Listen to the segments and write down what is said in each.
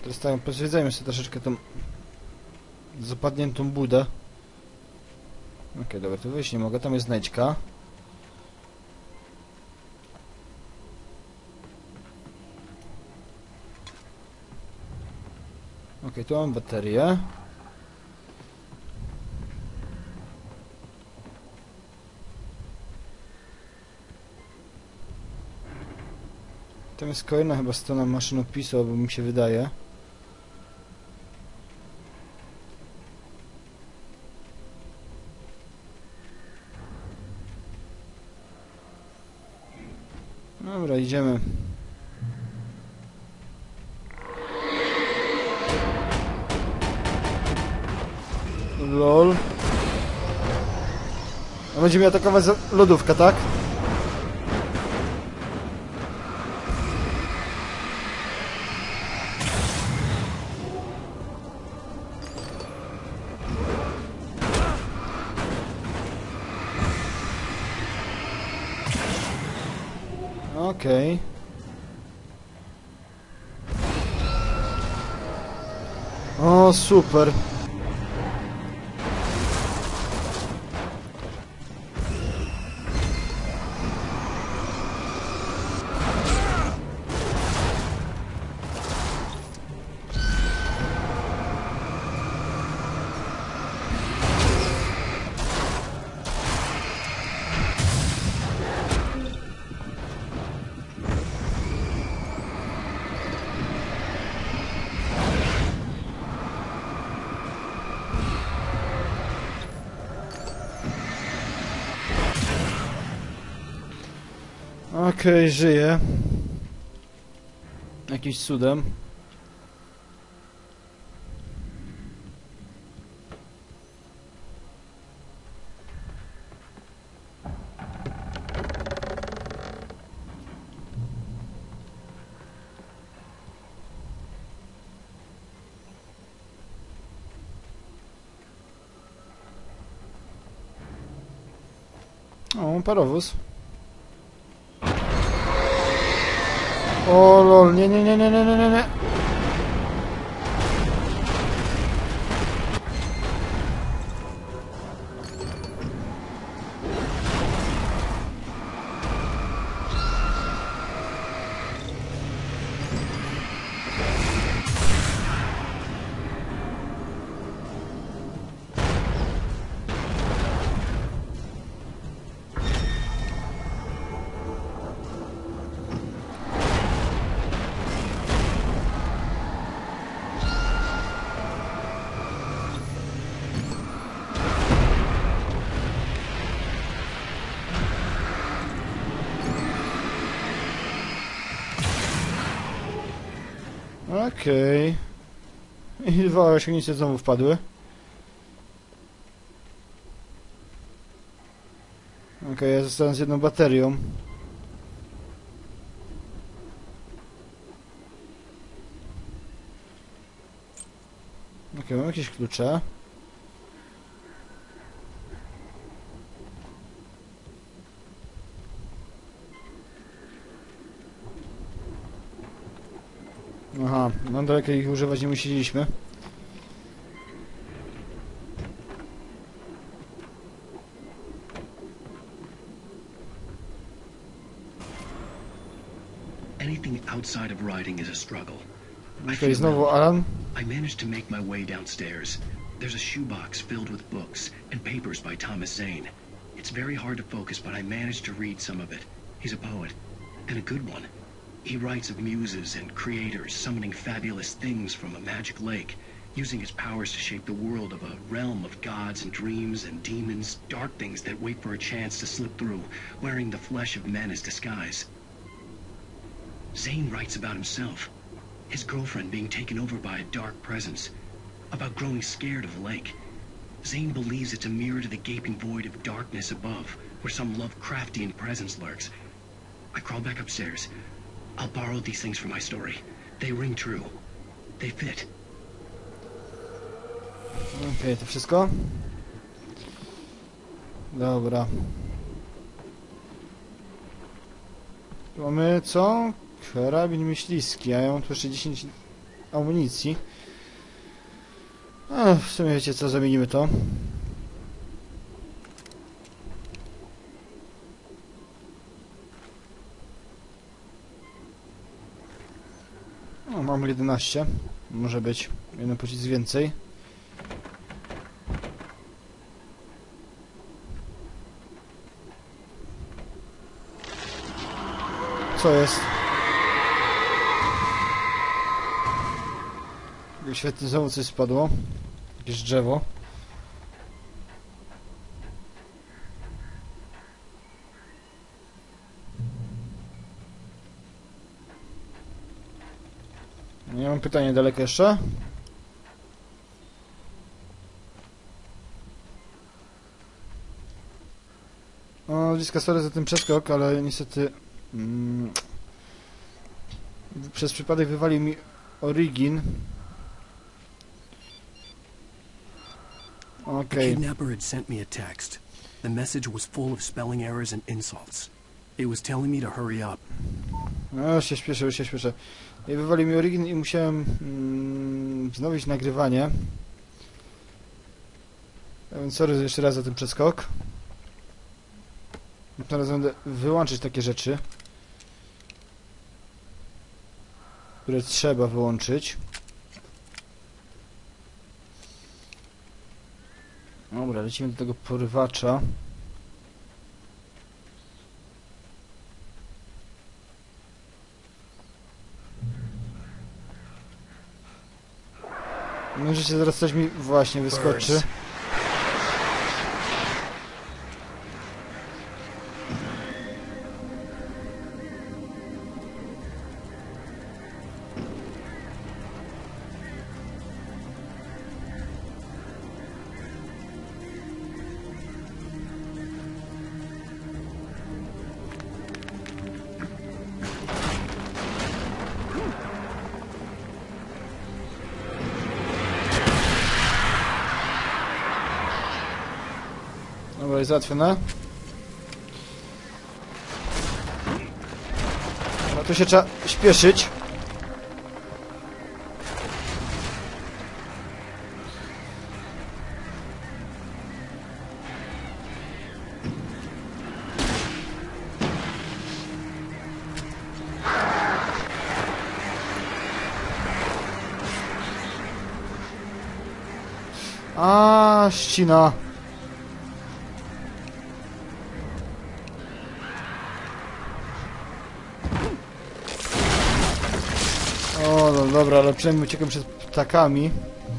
Teraz tak, pozwiedzajmy sobie troszeczkę tą zapadniętą budę. Okej, dobra, tu wyjść nie mogę, tam jest znajdźka. Okej, tu mam baterię. Tam jest kolejna chyba strona maszynopisu, albo mi się wydaje. Dobra, idziemy. LOL. A będzie mi atakować lodówka, tak? Okej. O, super. Okej, żyję. Jakimś cudem. O, parowóz. O lol, nie, nie, nie, nie, nie, nie, nie, nie. Okej. I dwa osiągnięcia znowu wpadły. Okej, ja zostałem z jedną baterią. Okej, mam jakieś klucze. Aha, no daleko ich używać nie musieliśmy. Anything outside of writing is a struggle. Okej, znowu Alan. I managed to make my way downstairs. There's a shoebox filled with books and papers by Thomas Zane. It's very hard to focus, but I managed to read some of it. He's a poet, and a good one. He writes of muses and creators summoning fabulous things from a magic lake, using his powers to shape the world of a realm of gods and dreams and demons, dark things that wait for a chance to slip through, wearing the flesh of men as disguise. Zane writes about himself, his girlfriend being taken over by a dark presence, about growing scared of the lake. Zane believes it's a mirror to the gaping void of darkness above, where some Lovecraftian presence lurks. I crawl back upstairs. I'll borrow these things for my story. They ring true. They fit. Okej, to wszystko? Dobra. Tu mamy co? Karabin myśliwski, a ja mam tu jeszcze 10 amunicji. A, w sumie wiecie co, zamienimy to. No, mam 11. Może być jeden pocisk więcej. Co jest? Świetnie, znowu coś spadło. Jakieś drzewo. Ja mam pytanie daleko jeszcze. O, bliska, sorry za ten przeskok, ale niestety przez przypadek wywalił mi Origin. The Okej. kidnapper had sent me a text. The message was full of spelling errors and insults. It was telling me to hurry up. No, się śpieszę. I wywalił mi Origin i musiałem wznowić nagrywanie. A więc sorry jeszcze raz za ten przeskok. Teraz będę wyłączyć takie rzeczy, które trzeba wyłączyć. Dobra, lecimy do tego porywacza. Możecie zaraz coś mi właśnie wyskoczy. Dobra, jest załatwione. No tu się trzeba śpieszyć. A, ścina. O, no dobra, ale przynajmniej uciekam przed ptakami.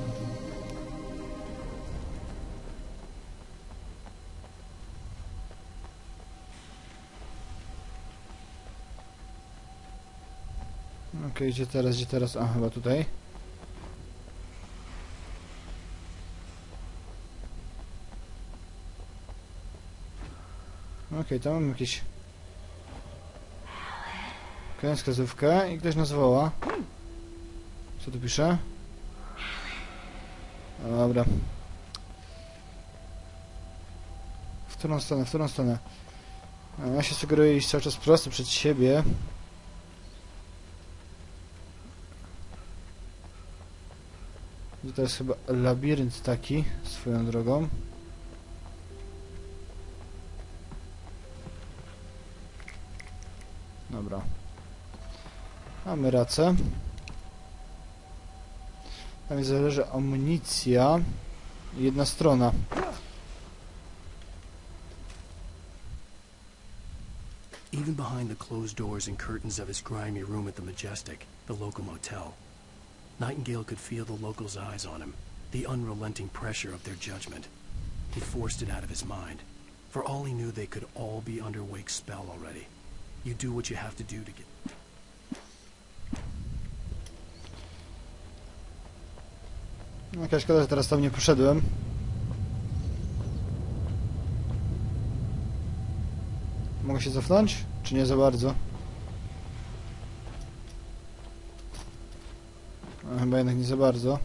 Okej, gdzie teraz? A, chyba tutaj. Okej, tam mam jakieś... Kolejną wskazówkę i ktoś nas woła. Co tu pisze? Dobra. W którą stronę? Ja się sugeruję iść cały czas prosto przed siebie. To jest chyba labirynt taki, swoją drogą. Dobra. Mamy rację. Tam mi zależy amunicja. Jedna strona. Even behind the closed doors and curtains of his grimy room at the Majestic, the local motel, Nightingale could feel the locals' eyes on him, the unrelenting pressure of their judgment. He forced it out of his mind. For all he knew, they could all be under Wake's spell already. You do what you have to do to get... Jaka szkoda, że teraz tam nie poszedłem. Mogę się cofnąć? Czy nie za bardzo? A, chyba jednak nie za bardzo.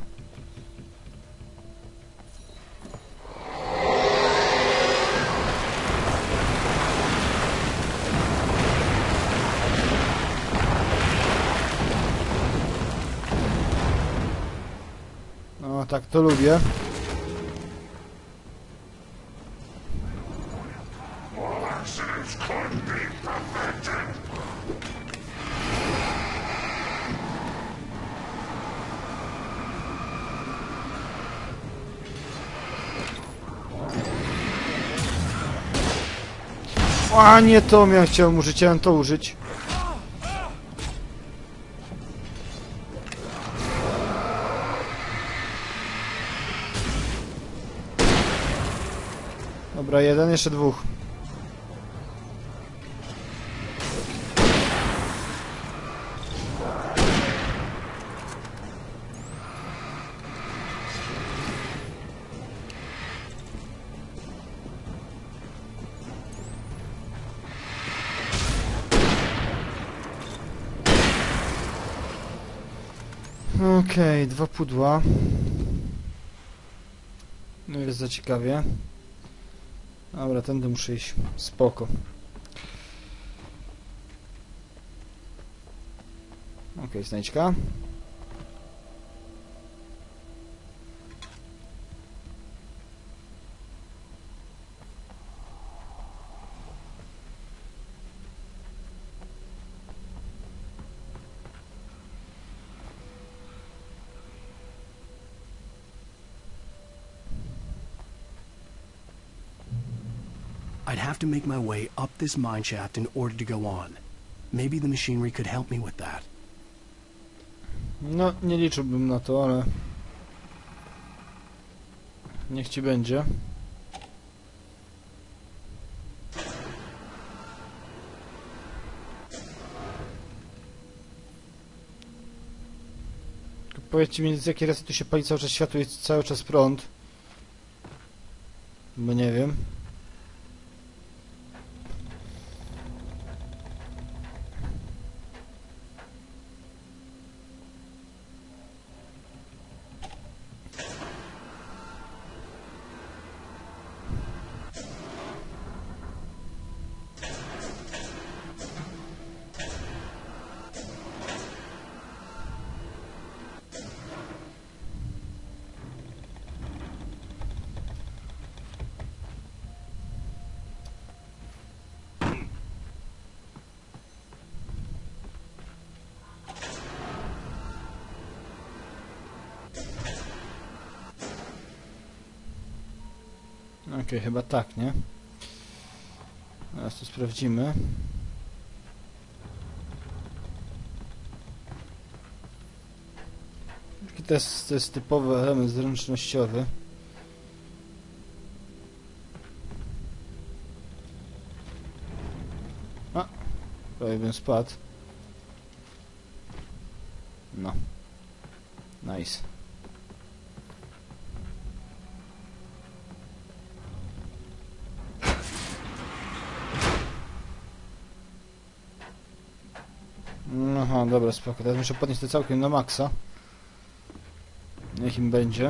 No tak, to lubię. A nie to chciałem użyć, chciałem to użyć. Dobra, jeden, jeszcze dwóch. Okej, dwa pudła. No jest za ciekawie. Dobra, tędy muszę iść. Spoko. Okej, znajdźka. I'd have to make my way up this mine shaft in order to go on. Maybe the machinery could help me with that. No, nie liczyłbym na to, ale... niech ci będzie. Tylko powiedzcie mi, z jakiej razy tu się pali cały czas światło i cały czas prąd. Bo nie wiem. Okej, chyba tak, nie? Teraz to sprawdzimy. To jest typowy element zręcznościowy. A! Prawie bym spadł. No. Nice. Aha, dobra, spoko. Teraz muszę podnieść to całkiem na maksa. Niech im będzie.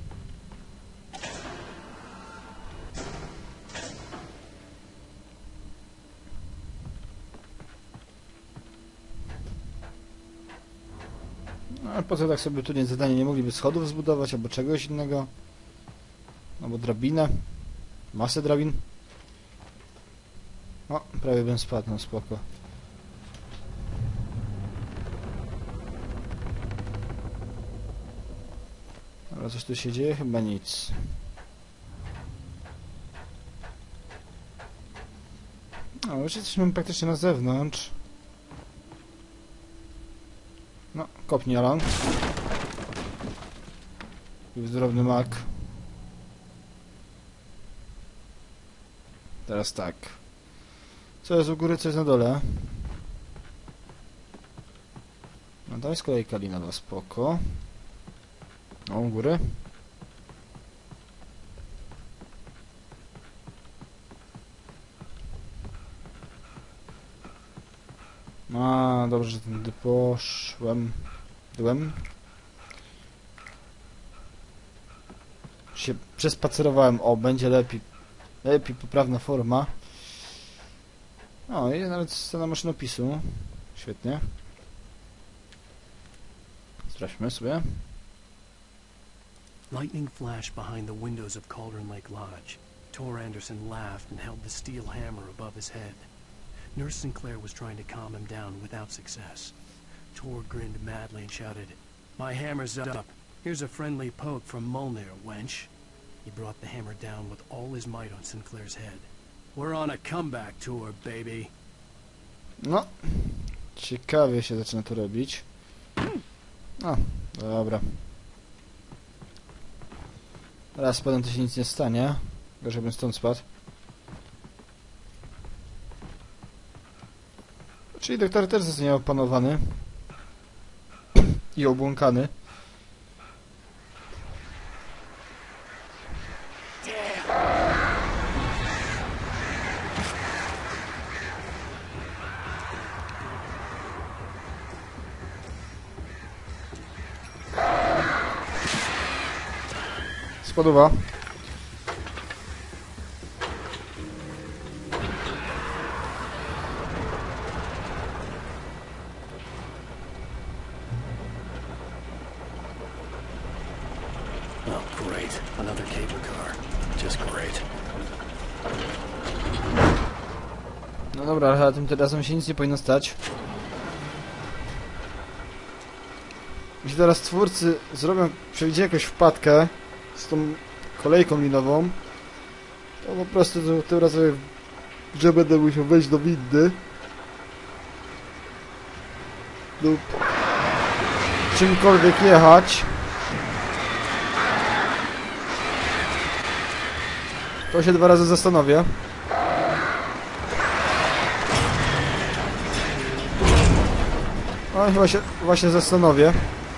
No a po co tak sobie tu nie zadanie? Nie mogliby schodów zbudować albo czegoś innego? Albo drabinę? Masę drabin? O, prawie bym spadł, no spoko. Ale coś tu się dzieje? Chyba nic. No, już jesteśmy praktycznie na zewnątrz. No, kopnij Alan. Zdrowny mak. Teraz tak. Co jest u góry, co jest na dole? No to jest kolejka linowa, spoko. O, u góry. A, dobrze, że tędy poszłem. Byłem. Się przespacerowałem. O, będzie lepiej. Lepiej, poprawna forma. O, i nawet scena maszynopisu. Świetnie. Sprawdźmy sobie. Lightning flashed behind the windows of Cauldron Lake Lodge. Tor Anderson laughed and held the steel hammer above his head. Nurse Sinclair was trying to calm him down without success. Tor grinned madly and shouted, "My hammer's up. Here's a friendly poke from Mjolnir, wench." He brought the hammer down with all his might on Sinclair's head. "We're on a comeback tour, baby." No, ciekawie się zaczyna to robić. No, dobra. Raz spadłem, to się nic nie stanie. Tylko żebym stąd spadł. Czyli doktor też zostanie opanowany. I obłąkany. Spodoba. Oh, great. Another cable car. Just great. No dobra, ale tym razem się nic nie powinno stać. Jeśli teraz twórcy przewidzieli jakąś wpadkę z tą kolejką linową, to po prostu tym razem, że będę musiał wejść do windy lub czymkolwiek jechać, to się 2 razy zastanowię. No i chyba się właśnie zastanowię.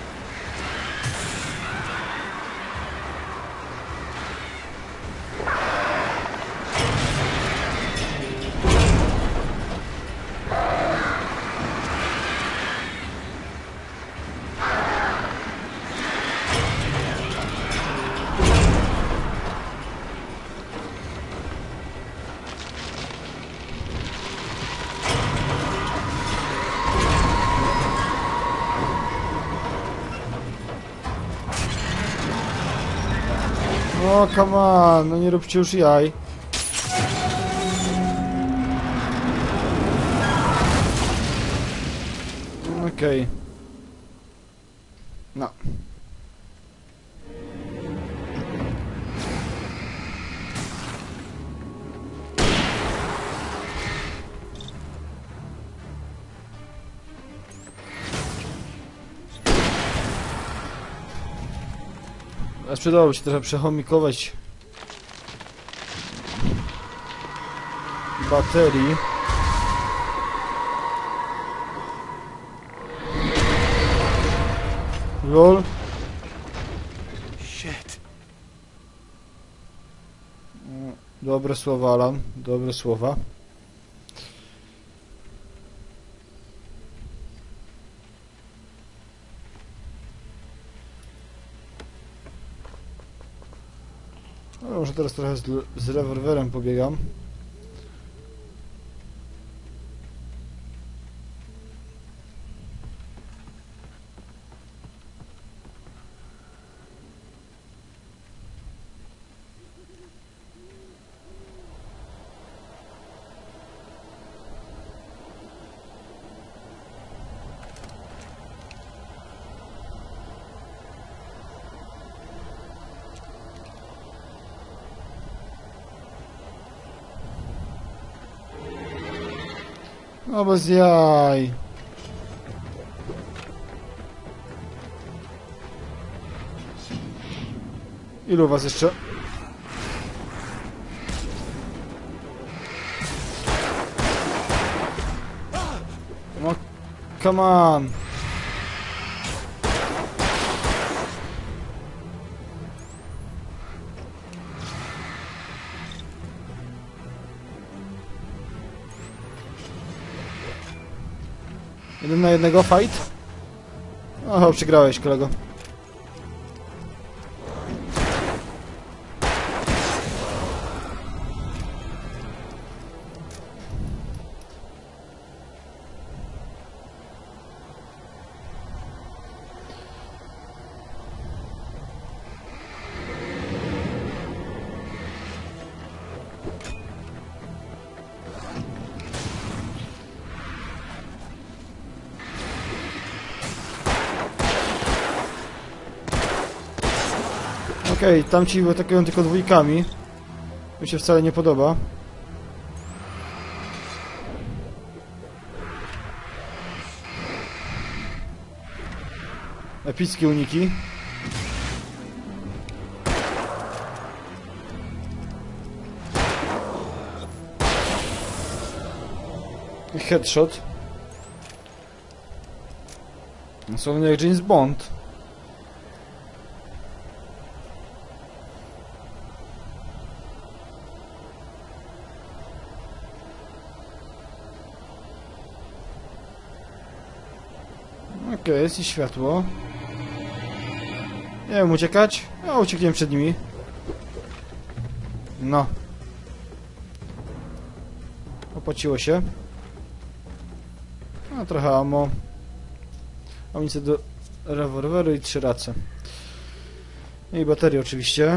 O, come on, no nie róbcie już jaj. Okej. No. A przydałoby się trochę przechomikować baterii. Lol. Shit. Dobre słowa, Alan. Dobre słowa. No, może teraz trochę z rewolwerem pobiegam. No bez jaj. Ilu was jeszcze? No, come on. Jeden na jednego fight? Oho, przegrałeś, kolego. Okej, tamci atakują tylko dwójkami. Mi się wcale nie podoba. Epickie uniki. I headshot. Dosłownie jak James Bond. Okej, jest i światło. Nie wiem, uciekać? No, uciekniemy przed nimi. No. Opłaciło się. No, trochę ammo. Amunicję do rewolweru i 3 race. No i baterie oczywiście.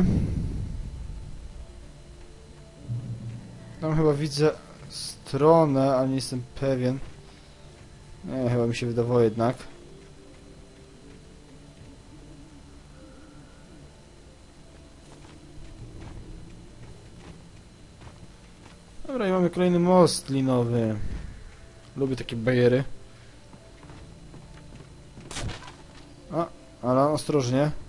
Tam chyba widzę stronę, ale nie jestem pewien. Nie, chyba mi się wydawało jednak. Dobra, i mamy kolejny most linowy. Lubię takie bajery. A, ale ostrożnie.